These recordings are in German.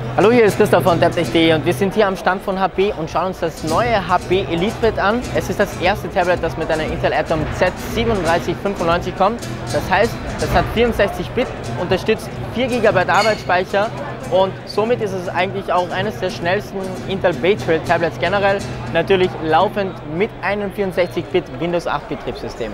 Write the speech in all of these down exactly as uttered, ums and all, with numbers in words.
Hallo, hier ist Christoph von Tabtech punkt de und wir sind hier am Stand von H P und schauen uns das neue H P EliteBook an. Es ist das erste Tablet, das mit einer Intel Atom Z sieben drei fünf neun kommt. Das heißt, das hat vierundsechzig Bit, unterstützt vier Gigabyte Arbeitsspeicher und somit ist es eigentlich auch eines der schnellsten Intel Bay Trail Tablets generell. Natürlich laufend mit einem vierundsechzig Bit Windows acht Betriebssystem.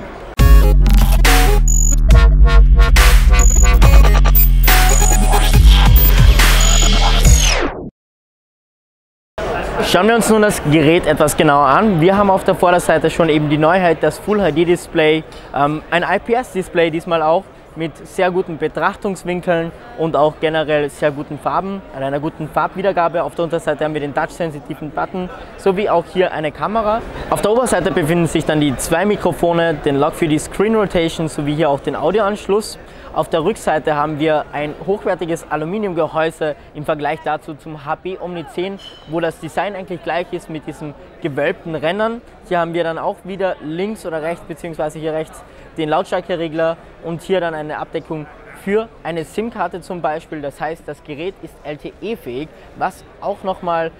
Schauen wir uns nun das Gerät etwas genauer an. Wir haben auf der Vorderseite schon eben die Neuheit, das Full H D Display, ähm, ein I P S Display diesmal auch mit sehr guten Betrachtungswinkeln und auch generell sehr guten Farben, einer guten Farbwiedergabe. Auf der Unterseite haben wir den touchsensitiven Button sowie auch hier eine Kamera. Auf der Oberseite befinden sich dann die zwei Mikrofone, den Lock für die Screen Rotation sowie hier auch den Audioanschluss. Auf der Rückseite haben wir ein hochwertiges Aluminiumgehäuse im Vergleich dazu zum H P Omni zehn, wo das Design eigentlich gleich ist mit diesen gewölbten Rändern. Hier haben wir dann auch wieder links oder rechts bzw. hier rechts den Lautstärkeregler und hier dann eine Abdeckung für eine SIM-Karte zum Beispiel. Das heißt, das Gerät ist L T E-fähig, was auch nochmal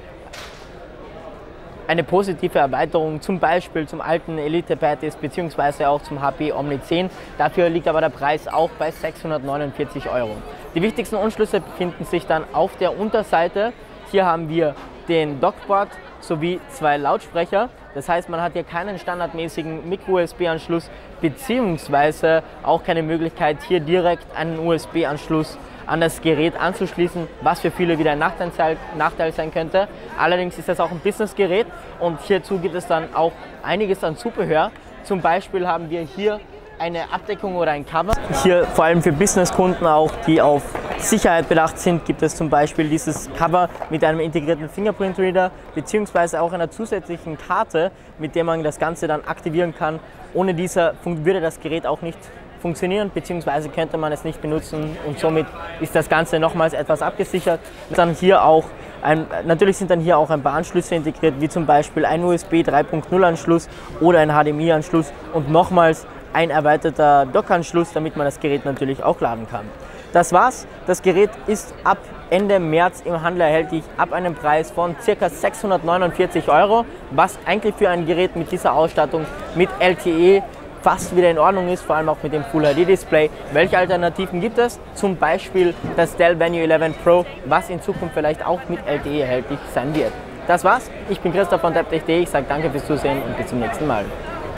eine positive Erweiterung zum Beispiel zum alten ElitePad ist, beziehungsweise auch zum H P Omni zehn. Dafür liegt aber der Preis auch bei sechshundertneunundvierzig Euro. Die wichtigsten Anschlüsse befinden sich dann auf der Unterseite. Hier haben wir den Dockport sowie zwei Lautsprecher. Das heißt, man hat hier keinen standardmäßigen Micro-U S B-Anschluss beziehungsweise auch keine Möglichkeit, hier direkt einen U S B-Anschluss an das Gerät anzuschließen, was für viele wieder ein Nachteil, Nachteil sein könnte. Allerdings ist das auch ein Business-Gerät und hierzu gibt es dann auch einiges an Zubehör. Zum Beispiel haben wir hier eine Abdeckung oder ein Cover. Hier vor allem für Businesskunden auch, die auf Sicherheit bedacht sind, gibt es zum Beispiel dieses Cover mit einem integrierten Fingerprint-Reader beziehungsweise auch einer zusätzlichen Karte, mit der man das Ganze dann aktivieren kann. Ohne dieser würde das Gerät auch nicht funktionieren, beziehungsweise könnte man es nicht benutzen und somit ist das Ganze nochmals etwas abgesichert. Dann hier auch ein, natürlich sind dann hier auch ein paar Anschlüsse integriert, wie zum Beispiel ein U S B drei Punkt null Anschluss oder ein H D M I-Anschluss und nochmals ein erweiterter Dock-Anschluss, damit man das Gerät natürlich auch laden kann. Das war's. Das Gerät ist ab Ende März im Handel erhältlich, ab einem Preis von ca. sechshundertneunundvierzig Euro, was eigentlich für ein Gerät mit dieser Ausstattung mit L T E fast wieder in Ordnung ist, vor allem auch mit dem Full H D Display. Welche Alternativen gibt es? Zum Beispiel das Dell Venue elf Pro, was in Zukunft vielleicht auch mit L T E erhältlich sein wird. Das war's. Ich bin Christoph von Tabtech punkt de. Ich sage danke fürs Zusehen und bis zum nächsten Mal.